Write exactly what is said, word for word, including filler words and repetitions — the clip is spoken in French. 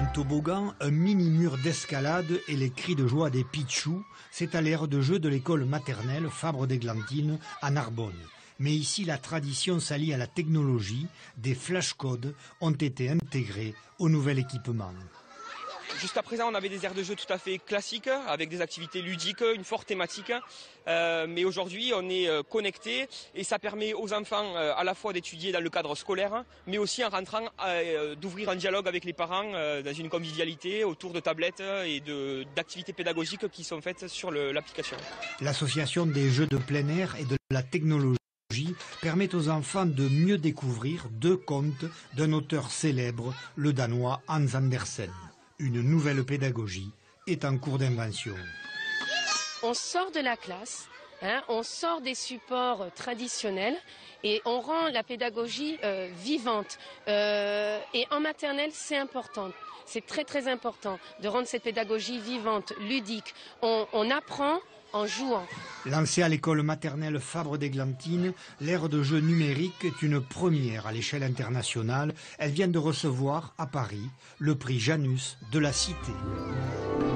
toboggan, un mini-mur d'escalade et les cris de joie des pitchous, c'est à l'aire de jeu de l'école maternelle Fabre-d'Églantine à Narbonne. Mais ici, la tradition s'allie à la technologie. Des flashcodes ont été intégrés au nouvel équipement. Jusqu'à présent, on avait des aires de jeu tout à fait classiques, avec des activités ludiques, une forte thématique. Euh, mais aujourd'hui, on est euh, connecté et ça permet aux enfants euh, à la fois d'étudier dans le cadre scolaire, mais aussi en rentrant euh, d'ouvrir un dialogue avec les parents euh, dans une convivialité autour de tablettes et de, d'activités pédagogiques qui sont faites sur le, l'application. L'association des jeux de plein air et de la technologie permet aux enfants de mieux découvrir deux contes d'un auteur célèbre, le danois Hans Andersen. Une nouvelle pédagogie est en cours d'invention. On sort de la classe, hein, on sort des supports traditionnels et on rend la pédagogie euh, vivante. Euh, et en maternelle, c'est important. C'est très très important de rendre cette pédagogie vivante, ludique. On, on apprend en jouant. Lancée à l'école maternelle Fabre-d'Églantine, l'aire de jeu numérique est une première à l'échelle internationale. Elle vient de recevoir à Paris le prix Janus de la Cité.